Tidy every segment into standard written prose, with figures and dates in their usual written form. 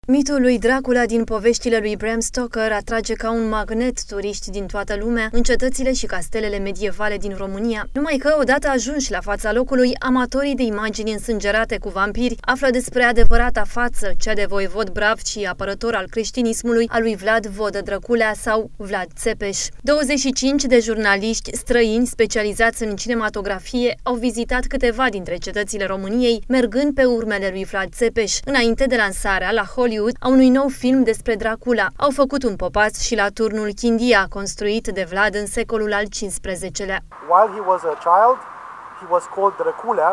Mitul lui Dracula din poveștile lui Bram Stoker atrage ca un magnet turiști din toată lumea în cetățile și castelele medievale din România, numai că, odată ajunși la fața locului, amatorii de imagini însângerate cu vampiri află despre adevărata față, cea de voievod brav și apărător al creștinismului, a lui Vlad Vodă Drăculea sau Vlad Țepeș. 25 de jurnaliști străini specializați în cinematografie au vizitat câteva dintre cetățile României, mergând pe urmele lui Vlad Țepeș, înainte de lansarea la Hollywood a unui nou film despre Dracula. Au făcut un popas și la turnul Chindia, construit de Vlad în secolul al XV-lea. While he was a child, he was called Dracula.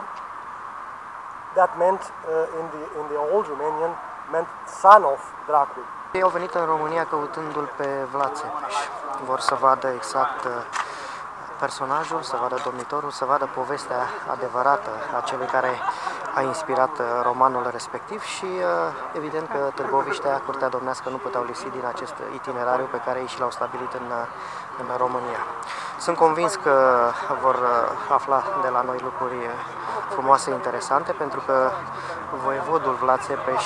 That meant in the old Romanian meant son of Dracul. Ei au venit în România căutându-l pe Vlad Țepeș. Vor să vadă exact personajul, să vadă domnitorul, să vadă povestea adevărată a celui care a inspirat romanul respectiv și evident că Târgoviștea, Curtea Domnească nu puteau lipsi din acest itinerariu pe care ei și l-au stabilit în România. Sunt convins că vor afla de la noi lucruri frumoase, interesante, pentru că voievodul Vlad Țepeș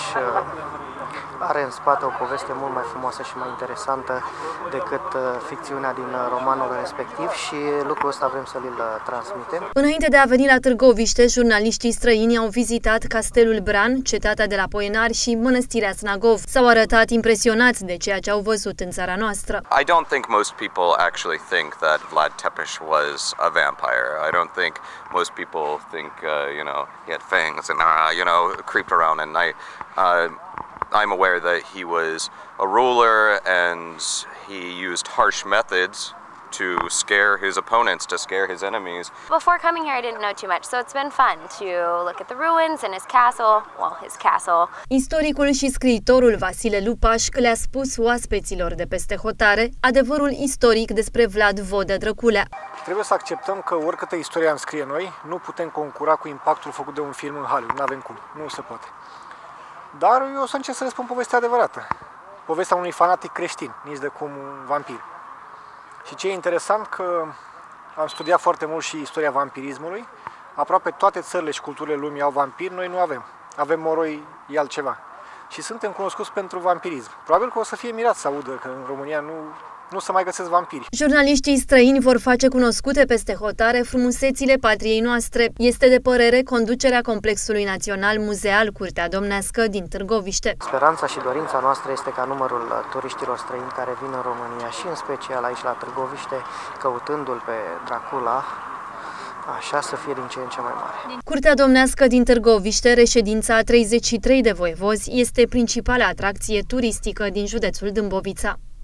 are în spate o poveste mult mai frumoasă și mai interesantă decât ficțiunea din romanul respectiv și lucrul ăsta vrem să îl transmitem. Înainte de a veni la Târgoviște, jurnaliștii străini au vizitat Castelul Bran, cetatea de la Poenari și Mănăstirea Snagov. S-au arătat impresionați de ceea ce au văzut în țara noastră. I don't think most people actually think that Vlad Țepeș was a vampire. I don't think most people think, he had fangs and, creeped around at night. I'm aware that he was a ruler and he used harsh methods to scare his opponents, to scare his enemies. Before coming here, I didn't know too much, so it's been fun to look at the ruins and his castle. Istoricul și scriitorul Vasile Lupaș le-a spus oaspeților de peste hotare adevărul istoric despre Vlad Vodă Drăculea. Trebuie să acceptăm că oricâtă istoria am scrie noi, nu putem concura cu impactul făcut de un film în Hollywood, n-avem cum, nu se poate. Dar eu o să încerc să le spun povestea adevărată. Povestea unui fanatic creștin, nici de cum un vampir. Și ce e interesant că am studiat foarte mult și istoria vampirismului. Aproape toate țările și culturile lumii au vampiri, noi nu avem. Avem moroi, e altceva. Și suntem cunoscuți pentru vampirism. Probabil că o să fie mirat să audă că în România nu se mai găsesc vampiri. Jurnaliștii străini vor face cunoscute peste hotare frumusețile patriei noastre. Este de părere conducerea Complexului Național Muzeal Curtea Domnească din Târgoviște. Speranța și dorința noastră este ca numărul turiștilor străini care vin în România și în special aici la Târgoviște, căutându-l pe Dracula, așa să fie din ce în ce mai mare. Curtea Domnească din Târgoviște, reședința a 33 de voievozi, este principala atracție turistică din județul Dâmbovița.